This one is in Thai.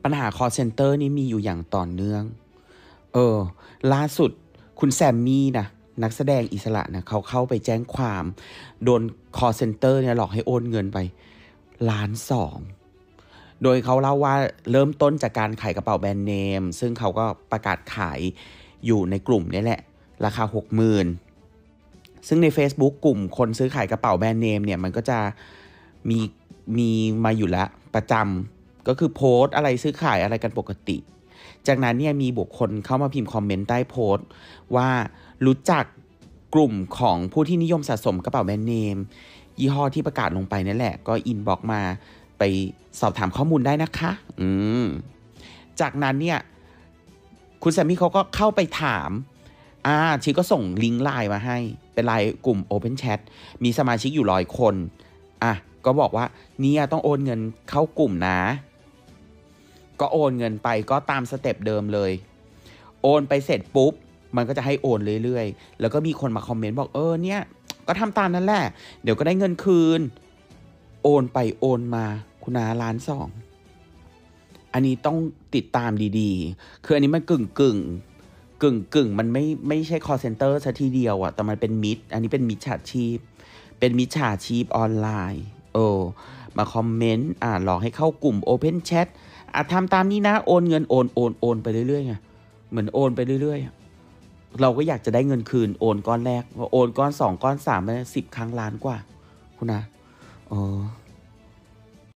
ปัญหา call center นี่มีอยู่อย่างต่อเนื่องล่าสุดคุณแซมมี่นะนักแสดงอิสระนะเขาเข้าไปแจ้งความโดน call center เนี่ยหลอกให้โอนเงินไป1.2 ล้านโดยเขาเล่าว่าเริ่มต้นจากการขายกระเป๋าแบรนด์เนมซึ่งเขาก็ประกาศขายอยู่ในกลุ่มนี้แหละราคา 60,000 ซึ่งใน Facebook กลุ่มคนซื้อขายกระเป๋าแบรนด์เนมเนี่ยมันก็จะมีมาอยู่แล้วประจำก็คือโพสต์อะไรซื้อขายอะไรกันปกติจากนั้นเนี่ยมีบุคคลเข้ามาพิมพ์คอมเมนต์ใต้โพสต์ว่ารู้จักกลุ่มของผู้ที่นิยมสะสมกระเป๋าแบรนด์เนมยี่ห้อที่ประกาศลงไปนั่นแหละก็อินบ็อกซ์มาไปสอบถามข้อมูลได้นะคะจากนั้นเนี่ยคุณแซมมี่เขาก็เข้าไปถามชีก็ส่งลิงก์ไลน์มาให้เป็นไลน์กลุ่ม Open Chat มีสมาชิกอยู่100 คนก็บอกว่าเนี่ยต้องโอนเงินเข้ากลุ่มนะก็โอนเงินไปก็ตามสเต็ปเดิมเลยโอนไปเสร็จปุ๊บมันก็จะให้โอนเรื่อยๆแล้วก็มีคนมาคอมเมนต์บอกเนี่ยก็ทำตามนั้นแหละเดี๋ยวก็ได้เงินคืนโอนไปโอนมาคุณนา1.2 ล้านอันนี้ต้องติดตามดีๆคืออันนี้มันกึ่งมันไม่ใช่ call center ซะทีเดียวแต่มันเป็นอันนี้เป็นมิจฉาชีพออนไลน์มาคอมเมนต์หลอกให้เข้ากลุ่ม Open Chat ทำตามนี้นะโอนเงินโอนไปเรื่อยๆไงเหมือนโอนไปเรื่อยๆเราก็อยากจะได้เงินคืนโอนก้อนแรกโอนก้อน2ก้อน3 10 ครั้งล้านกว่าคุณนะ